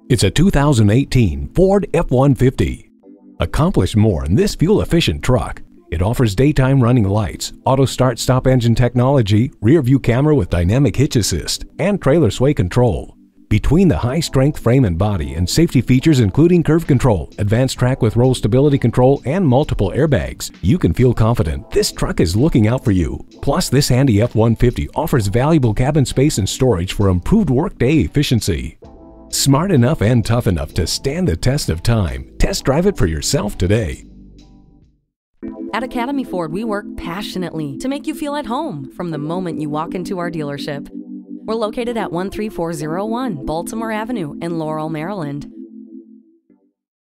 It's a 2018 Ford F-150. Accomplish more in this fuel-efficient truck. It offers daytime running lights, auto start-stop engine technology, rear-view camera with dynamic hitch assist, and trailer sway control. Between the high-strength frame and body and safety features including curve control, advanced track with roll stability control, and multiple airbags, you can feel confident this truck is looking out for you. Plus, this handy F-150 offers valuable cabin space and storage for improved workday efficiency. Smart enough and tough enough to stand the test of time. Test drive it for yourself today. At Academy Ford, we work passionately to make you feel at home from the moment you walk into our dealership. We're located at 13401 Baltimore Avenue in Laurel, Maryland.